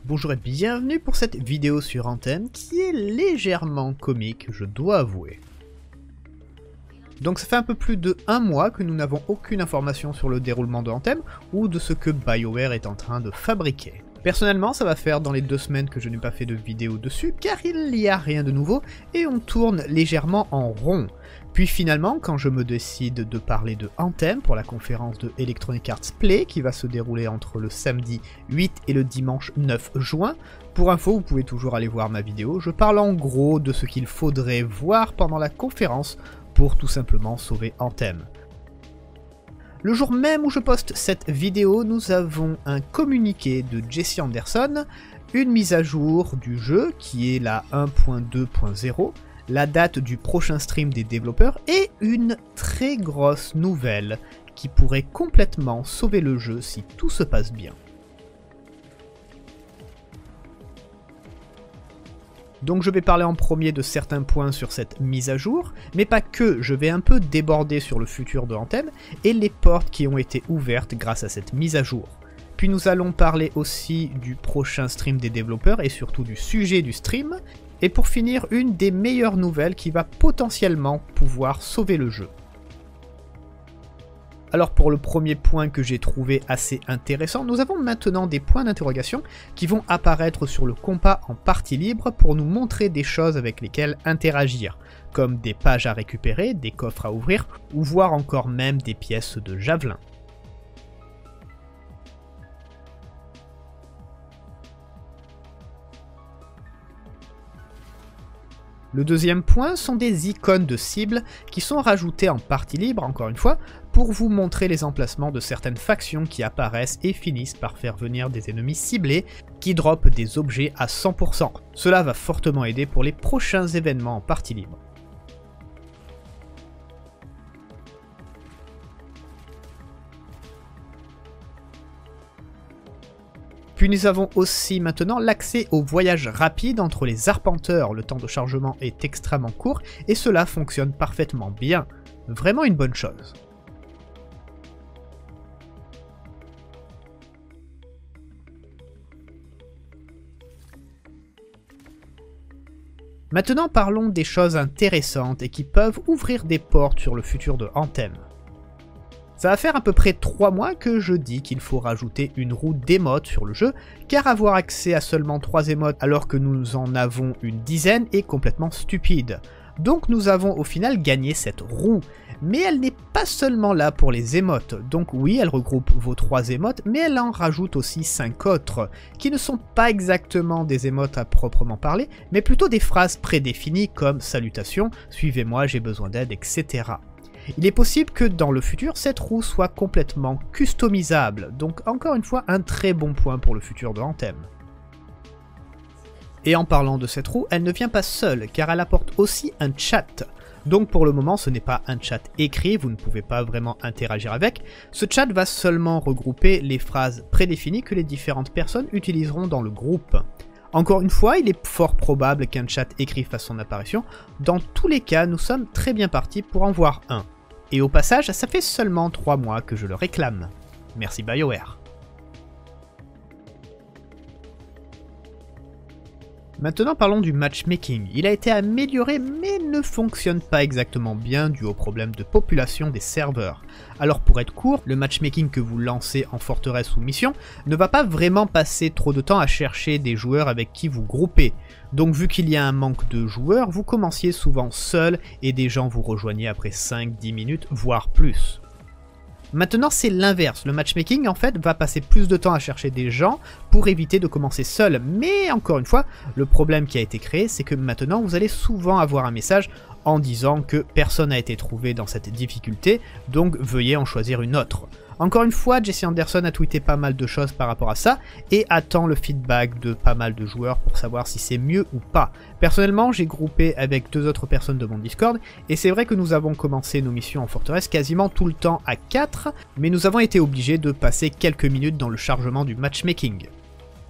Bonjour et bienvenue pour cette vidéo sur Anthem qui est légèrement comique, je dois avouer. Donc ça fait un peu plus de 1 mois que nous n'avons aucune information sur le déroulement de Anthem ou de ce que BioWare est en train de fabriquer. Personnellement, ça va faire dans les 2 semaines que je n'ai pas fait de vidéo dessus car il n'y a rien de nouveau et on tourne légèrement en rond. Puis finalement, quand je me décide de parler de Anthem pour la conférence de Electronic Arts Play qui va se dérouler entre le samedi 8 et le dimanche 9 juin, pour info vous pouvez toujours aller voir ma vidéo, je parle en gros de ce qu'il faudrait voir pendant la conférence pour tout simplement sauver Anthem. Le jour même où je poste cette vidéo, nous avons un communiqué de Jesse Anderson, une mise à jour du jeu qui est la 1.2.0, la date du prochain stream des développeurs et une très grosse nouvelle qui pourrait complètement sauver le jeu si tout se passe bien. Donc je vais parler en premier de certains points sur cette mise à jour, mais pas que, je vais un peu déborder sur le futur de Anthem et les portes qui ont été ouvertes grâce à cette mise à jour. Puis nous allons parler aussi du prochain stream des développeurs et surtout du sujet du stream, et pour finir une des meilleures nouvelles qui va potentiellement pouvoir sauver le jeu. Alors pour le premier point que j'ai trouvé assez intéressant, nous avons maintenant des points d'interrogation qui vont apparaître sur le compas en partie libre pour nous montrer des choses avec lesquelles interagir, comme des pages à récupérer, des coffres à ouvrir, ou voire encore même des pièces de javelin. Le deuxième point sont des icônes de cibles qui sont rajoutées en partie libre, encore une fois, pour vous montrer les emplacements de certaines factions qui apparaissent et finissent par faire venir des ennemis ciblés qui droppent des objets à 100%. Cela va fortement aider pour les prochains événements en partie libre. Puis nous avons aussi maintenant l'accès au voyage rapide entre les arpenteurs, le temps de chargement est extrêmement court et cela fonctionne parfaitement bien, vraiment une bonne chose. Maintenant parlons des choses intéressantes et qui peuvent ouvrir des portes sur le futur de Anthem. Ça va faire à peu près 3 mois que je dis qu'il faut rajouter une roue d'émotes sur le jeu, car avoir accès à seulement 3 émotes alors que nous en avons une dizaine est complètement stupide. Donc nous avons au final gagné cette roue, mais elle n'est pas seulement là pour les émotes, donc oui elle regroupe vos 3 émotes, mais elle en rajoute aussi 5 autres, qui ne sont pas exactement des émotes à proprement parler, mais plutôt des phrases prédéfinies comme « Salutations, suivez-moi, j'ai besoin d'aide, etc. » Il est possible que dans le futur, cette roue soit complètement customisable, donc encore une fois un très bon point pour le futur de Anthem. Et en parlant de cette roue, elle ne vient pas seule, car elle apporte aussi un chat. Donc pour le moment, ce n'est pas un chat écrit, vous ne pouvez pas vraiment interagir avec. Ce chat va seulement regrouper les phrases prédéfinies que les différentes personnes utiliseront dans le groupe. Encore une fois, il est fort probable qu'un chat écrit fasse son apparition. Dans tous les cas, nous sommes très bien partis pour en voir un. Et au passage, ça fait seulement 3 mois que je le réclame. Merci BioWare. Maintenant parlons du matchmaking. Il a été amélioré mais ne fonctionne pas exactement bien dû au problème de population des serveurs. Alors pour être court, le matchmaking que vous lancez en forteresse ou mission ne va pas vraiment passer trop de temps à chercher des joueurs avec qui vous groupez. Donc vu qu'il y a un manque de joueurs, vous commenciez souvent seul et des gens vous rejoignaient après 5-10 minutes, voire plus. Maintenant c'est l'inverse, le matchmaking en fait va passer plus de temps à chercher des gens pour éviter de commencer seul, mais encore une fois, le problème qui a été créé c'est que maintenant vous allez souvent avoir un message en disant que personne n'a été trouvé dans cette difficulté, donc veuillez en choisir une autre. Encore une fois, Jesse Anderson a tweeté pas mal de choses par rapport à ça et attend le feedback de pas mal de joueurs pour savoir si c'est mieux ou pas. Personnellement, j'ai groupé avec 2 autres personnes de mon Discord et c'est vrai que nous avons commencé nos missions en forteresse quasiment tout le temps à 4, mais nous avons été obligés de passer quelques minutes dans le chargement du matchmaking.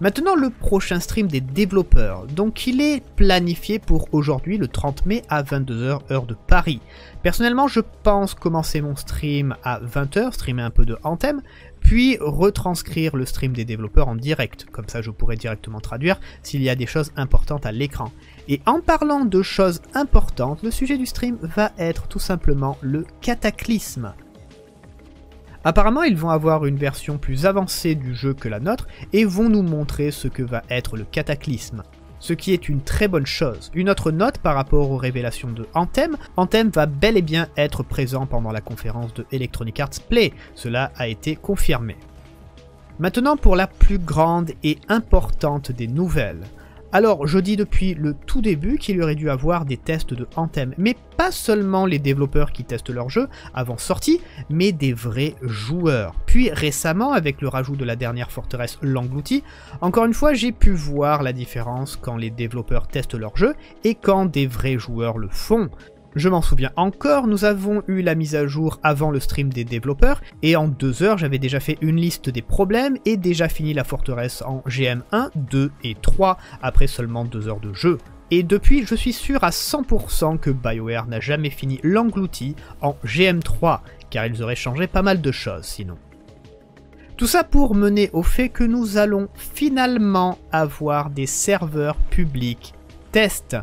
Maintenant le prochain stream des développeurs, donc il est planifié pour aujourd'hui le 30 mai à 22 h heure de Paris. Personnellement je pense commencer mon stream à 20 h, streamer un peu de Anthem, puis retranscrire le stream des développeurs en direct, comme ça je pourrai directement traduire s'il y a des choses importantes à l'écran. Et en parlant de choses importantes, le sujet du stream va être tout simplement le cataclysme. Apparemment, ils vont avoir une version plus avancée du jeu que la nôtre et vont nous montrer ce que va être le cataclysme. Ce qui est une très bonne chose. Une autre note par rapport aux révélations de Anthem, Anthem va bel et bien être présent pendant la conférence de Electronic Arts Play, cela a été confirmé. Maintenant pour la plus grande et importante des nouvelles. Alors, je dis depuis le tout début qu'il y aurait dû avoir des tests de Anthem, mais pas seulement les développeurs qui testent leur jeu avant sortie, mais des vrais joueurs. Puis récemment, avec le rajout de la dernière forteresse l'englouti, encore une fois j'ai pu voir la différence quand les développeurs testent leur jeu et quand des vrais joueurs le font. Je m'en souviens encore, nous avons eu la mise à jour avant le stream des développeurs, et en 2 heures j'avais déjà fait une liste des problèmes et déjà fini la forteresse en GM1, 2 et 3 après seulement 2 heures de jeu. Et depuis, je suis sûr à 100% que BioWare n'a jamais fini l'englouti en GM3, car ils auraient changé pas mal de choses sinon. Tout ça pour mener au fait que nous allons finalement avoir des serveurs publics test.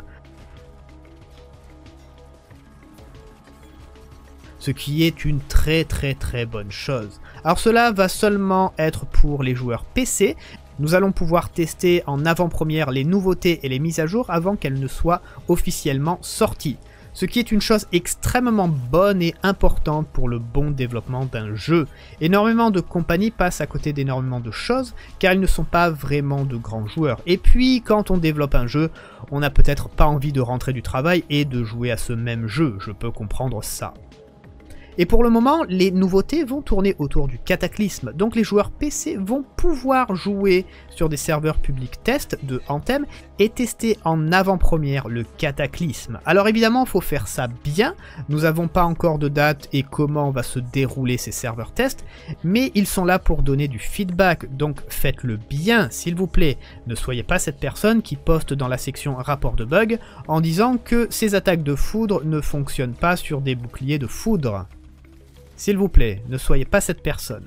Ce qui est une très bonne chose. Alors cela va seulement être pour les joueurs PC, nous allons pouvoir tester en avant-première les nouveautés et les mises à jour avant qu'elles ne soient officiellement sorties. Ce qui est une chose extrêmement bonne et importante pour le bon développement d'un jeu. Énormément de compagnies passent à côté d'énormément de choses car ils ne sont pas vraiment de grands joueurs. Et puis quand on développe un jeu, on n'a peut-être pas envie de rentrer du travail et de jouer à ce même jeu, je peux comprendre ça. Et pour le moment, les nouveautés vont tourner autour du cataclysme, donc les joueurs PC vont pouvoir jouer sur des serveurs publics test de Anthem et tester en avant-première le cataclysme. Alors évidemment, il faut faire ça bien, nous n'avons pas encore de date et comment va se dérouler ces serveurs test, mais ils sont là pour donner du feedback, donc faites-le bien s'il vous plaît. Ne soyez pas cette personne qui poste dans la section rapport de bug en disant que ces attaques de foudre ne fonctionnent pas sur des boucliers de foudre. S'il vous plaît, ne soyez pas cette personne.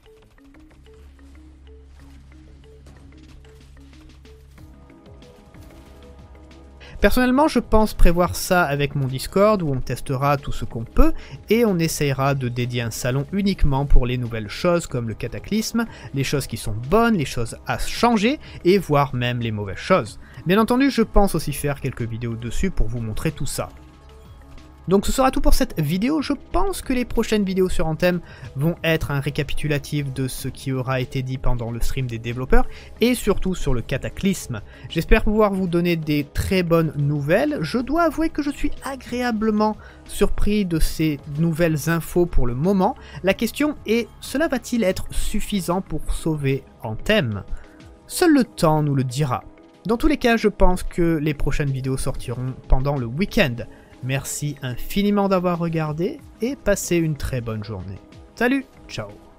Personnellement, je pense prévoir ça avec mon Discord où on testera tout ce qu'on peut et on essayera de dédier un salon uniquement pour les nouvelles choses comme le cataclysme, les choses qui sont bonnes, les choses à changer et voire même les mauvaises choses. Bien entendu, je pense aussi faire quelques vidéos dessus pour vous montrer tout ça. Donc ce sera tout pour cette vidéo, je pense que les prochaines vidéos sur Anthem vont être un récapitulatif de ce qui aura été dit pendant le stream des développeurs et surtout sur le cataclysme. J'espère pouvoir vous donner des très bonnes nouvelles, je dois avouer que je suis agréablement surpris de ces nouvelles infos pour le moment. La question est, cela va-t-il être suffisant pour sauver Anthem? Seul le temps nous le dira. Dans tous les cas, je pense que les prochaines vidéos sortiront pendant le week-end. Merci infiniment d'avoir regardé et passez une très bonne journée. Salut, ciao.